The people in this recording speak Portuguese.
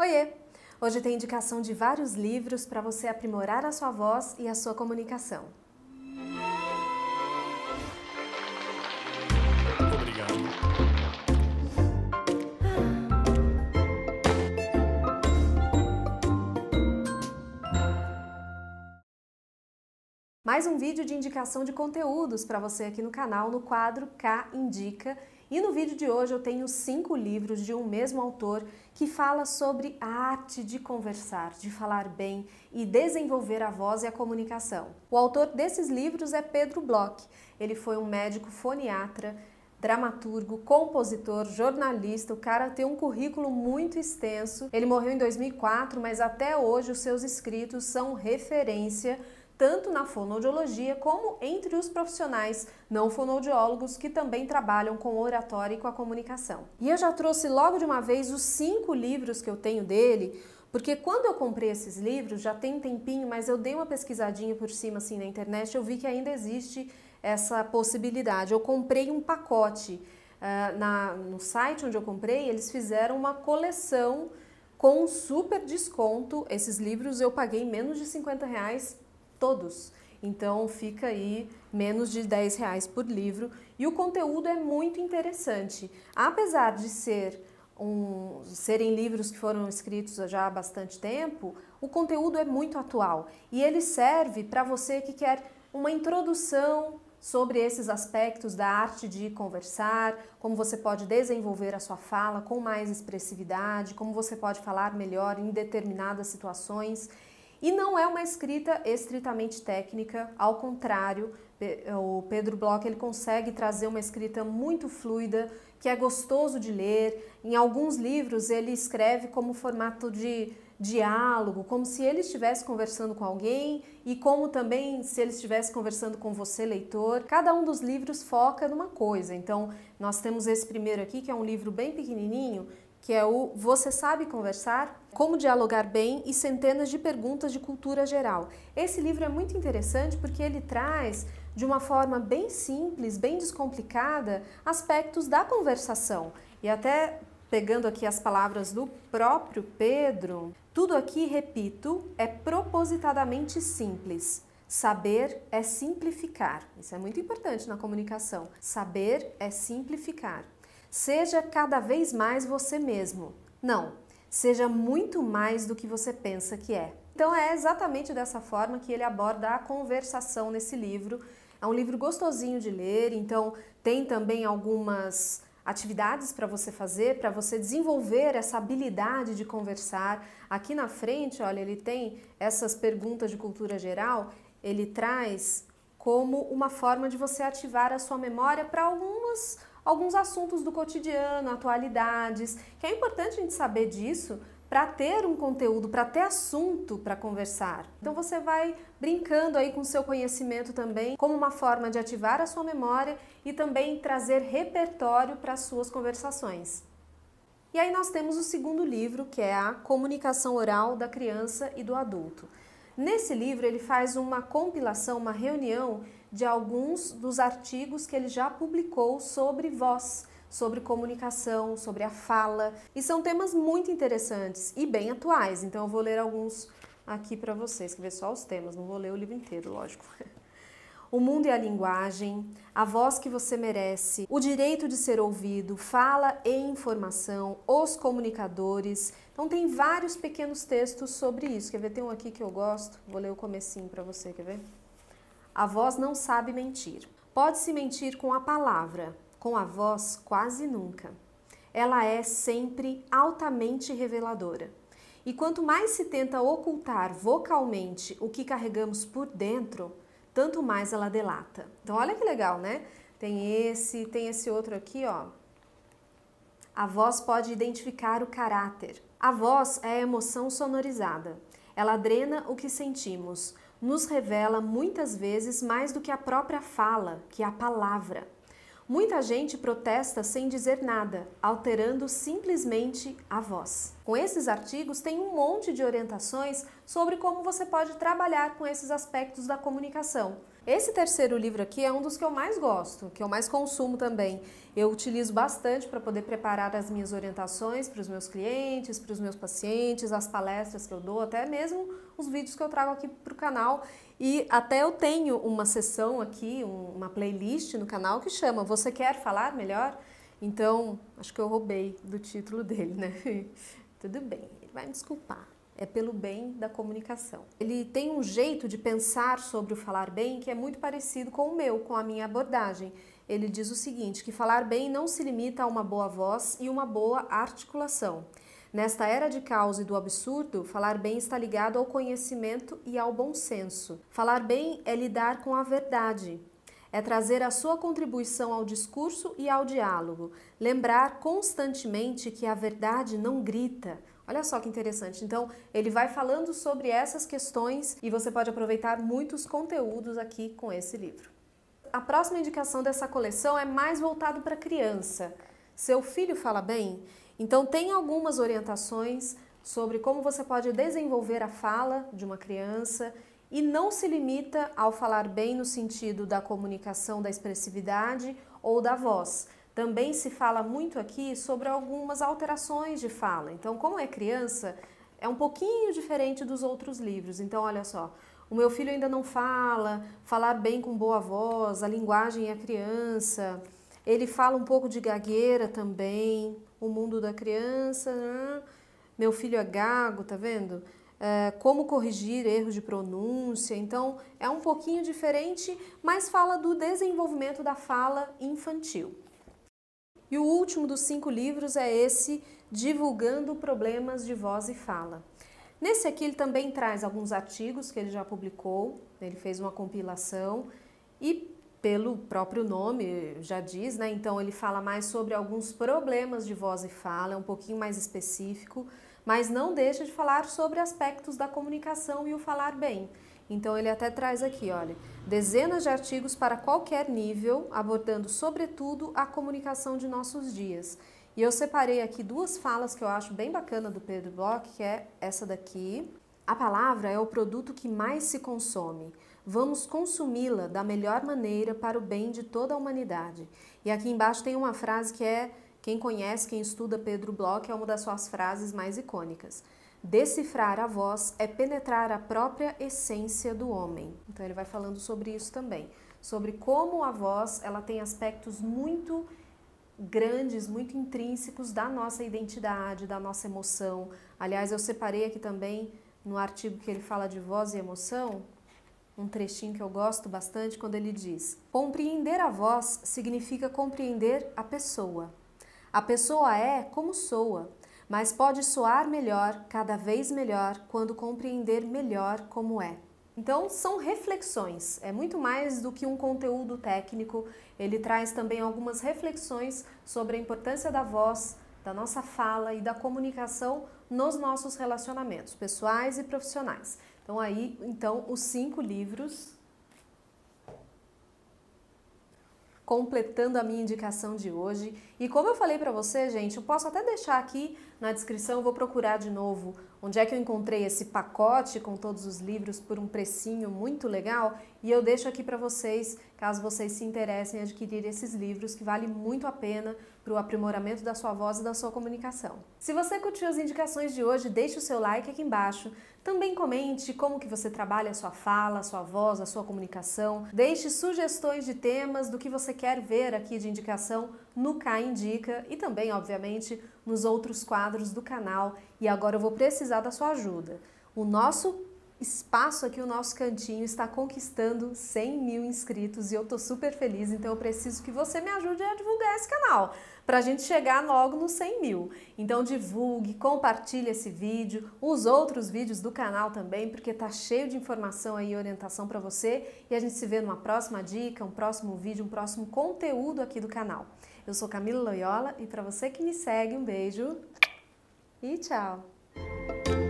Oiê! Hoje tem indicação de vários livros para você aprimorar a sua voz e a sua comunicação. Obrigado. Mais um vídeo de indicação de conteúdos para você aqui no canal, no quadro K Indica. E no vídeo de hoje eu tenho 5 livros de um mesmo autor que fala sobre a arte de conversar, de falar bem e desenvolver a voz e a comunicação. O autor desses livros é Pedro Bloch. Ele foi um médico foniatra, dramaturgo, compositor, jornalista. O cara tem um currículo muito extenso. Ele morreu em 2004, mas até hoje os seus escritos são referência tanto na fonoaudiologia como entre os profissionais não fonoaudiólogos que também trabalham com oratória e com a comunicação. E eu já trouxe logo de uma vez os 5 livros que eu tenho dele, porque quando eu comprei esses livros, já tem um tempinho, mas eu dei uma pesquisadinha por cima assim na internet, eu vi que ainda existe essa possibilidade. Eu comprei um pacote. No site onde eu comprei, eles fizeram uma coleção com um super desconto. Esses livros eu paguei menos de R$50 todos, então fica aí menos de R$10 por livro e o conteúdo é muito interessante. Apesar de serem livros que foram escritos já há bastante tempo, o conteúdo é muito atual e ele serve para você que quer uma introdução sobre esses aspectos da arte de conversar, como você pode desenvolver a sua fala com mais expressividade, como você pode falar melhor em determinadas situações. E não é uma escrita estritamente técnica, ao contrário, o Pedro Bloch ele consegue trazer uma escrita muito fluida, que é gostoso de ler. Em alguns livros ele escreve como formato de diálogo, como se ele estivesse conversando com alguém e como também se ele estivesse conversando com você, leitor. Cada um dos livros foca numa coisa. Então, nós temos esse primeiro aqui, que é um livro bem pequenininho, que é o Você Sabe Conversar? Como Dialogar Bem e Centenas de Perguntas de Cultura Geral. Esse livro é muito interessante porque ele traz, de uma forma bem simples, bem descomplicada, aspectos da conversação. E até pegando aqui as palavras do próprio Pedro, tudo aqui, repito, é propositadamente simples. Saber é simplificar. Isso é muito importante na comunicação. Saber é simplificar. Seja cada vez mais você mesmo. Não, seja muito mais do que você pensa que é. Então é exatamente dessa forma que ele aborda a conversação nesse livro. É um livro gostosinho de ler, então tem também algumas atividades para você fazer, para você desenvolver essa habilidade de conversar. Aqui na frente, olha, ele tem essas perguntas de cultura geral, ele traz como uma forma de você ativar a sua memória para alguns assuntos do cotidiano, atualidades, que é importante a gente saber disso para ter um conteúdo, para ter assunto para conversar. Então você vai brincando aí com o seu conhecimento também, como uma forma de ativar a sua memória e também trazer repertório para as suas conversações. E aí nós temos o segundo livro, que é a Comunicação Oral da Criança e do Adulto. Nesse livro ele faz uma compilação, uma reunião de alguns dos artigos que ele já publicou sobre voz, sobre comunicação, sobre a fala. E são temas muito interessantes e bem atuais, então eu vou ler alguns aqui para vocês, que ver só os temas, não vou ler o livro inteiro, lógico. O mundo e a linguagem, a voz que você merece, o direito de ser ouvido, fala e informação, os comunicadores. Então tem vários pequenos textos sobre isso. Quer ver? Tem um aqui que eu gosto, vou ler o comecinho para você, quer ver? A voz não sabe mentir. Pode-se mentir com a palavra, com a voz quase nunca. Ela é sempre altamente reveladora. E quanto mais se tenta ocultar vocalmente o que carregamos por dentro, tanto mais ela delata. Então olha que legal, né? Tem esse outro aqui, ó. A voz pode identificar o caráter. A voz é a emoção sonorizada. Ela drena o que sentimos, nos revela muitas vezes mais do que a própria fala, que é a palavra. Muita gente protesta sem dizer nada, alterando simplesmente a voz. Com esses artigos tem um monte de orientações sobre como você pode trabalhar com esses aspectos da comunicação. Esse terceiro livro aqui é um dos que eu mais gosto, que eu mais consumo também. Eu utilizo bastante para poder preparar as minhas orientações para os meus clientes, para os meus pacientes, as palestras que eu dou, até mesmo os vídeos que eu trago aqui para o canal. E até eu tenho uma seção aqui, uma playlist no canal que chama Você Quer Falar Melhor? Então, acho que eu roubei do título dele, né? Tudo bem, ele vai me desculpar. É pelo bem da comunicação. Ele tem um jeito de pensar sobre o falar bem que é muito parecido com o meu, com a minha abordagem. Ele diz o seguinte, que falar bem não se limita a uma boa voz e uma boa articulação. Nesta era de caos e do absurdo, falar bem está ligado ao conhecimento e ao bom senso. Falar bem é lidar com a verdade. É trazer a sua contribuição ao discurso e ao diálogo. Lembrar constantemente que a verdade não grita. Olha só que interessante. Então, ele vai falando sobre essas questões e você pode aproveitar muitos conteúdos aqui com esse livro. A próxima indicação dessa coleção é mais voltado para criança. Seu filho fala bem? Então, tem algumas orientações sobre como você pode desenvolver a fala de uma criança e não se limita ao falar bem no sentido da comunicação, da expressividade ou da voz. Também se fala muito aqui sobre algumas alterações de fala. Então, como é criança, é um pouquinho diferente dos outros livros. Então, olha só, o meu filho ainda não fala, falar bem com boa voz, a linguagem é criança, ele fala um pouco de gagueira também, o mundo da criança, né? Meu filho é gago, tá vendo? Como corrigir erros de pronúncia. Então, é um pouquinho diferente, mas fala do desenvolvimento da fala infantil. E o último dos 5 livros é esse, Divulgando Problemas de Voz e Fala. Nesse aqui ele também traz alguns artigos que ele já publicou, ele fez uma compilação e pelo próprio nome já diz, né? Então ele fala mais sobre alguns problemas de voz e fala, é um pouquinho mais específico, mas não deixa de falar sobre aspectos da comunicação e o falar bem. Então ele até traz aqui, olha, dezenas de artigos para qualquer nível, abordando sobretudo a comunicação de nossos dias. E eu separei aqui 2 falas que eu acho bem bacana do Pedro Bloch, que é essa daqui. A palavra é o produto que mais se consome. Vamos consumi-la da melhor maneira para o bem de toda a humanidade. E aqui embaixo tem uma frase que é, quem conhece, quem estuda Pedro Bloch, é uma das suas frases mais icônicas. Decifrar a voz é penetrar a própria essência do homem. Então ele vai falando sobre isso também, sobre como a voz ela tem aspectos muito grandes, muito intrínsecos da nossa identidade, da nossa emoção. Aliás, eu separei aqui também no artigo que ele fala de voz e emoção, um trechinho que eu gosto bastante quando ele diz: compreender a voz significa compreender a pessoa. A pessoa é como soa, mas pode soar melhor, cada vez melhor, quando compreender melhor como é. Então, são reflexões, é muito mais do que um conteúdo técnico, ele traz também algumas reflexões sobre a importância da voz, da nossa fala e da comunicação nos nossos relacionamentos pessoais e profissionais. Então, aí, os 5 livros, completando a minha indicação de hoje. E como eu falei para você, gente, eu posso até deixar aqui na descrição, eu vou procurar de novo onde é que eu encontrei esse pacote com todos os livros por um precinho muito legal e eu deixo aqui para vocês, caso vocês se interessem em adquirir esses livros, que vale muito a pena para o aprimoramento da sua voz e da sua comunicação. Se você curtiu as indicações de hoje, deixe o seu like aqui embaixo. Também comente como que você trabalha a sua fala, a sua voz, a sua comunicação. Deixe sugestões de temas do que você quer ver aqui de indicação no Cá Indica e também, obviamente, nos outros quadros do canal. E agora eu vou precisar da sua ajuda. O nosso espaço aqui, o nosso cantinho, está conquistando 100 mil inscritos e eu tô super feliz, então eu preciso que você me ajude a divulgar esse canal, pra gente chegar logo nos 100 mil. Então divulgue, compartilhe esse vídeo, os outros vídeos do canal também, porque tá cheio de informação aí e orientação pra você e a gente se vê numa próxima dica, um próximo vídeo, um próximo conteúdo aqui do canal. Eu sou Camila Loyola e pra você que me segue, um beijo e tchau!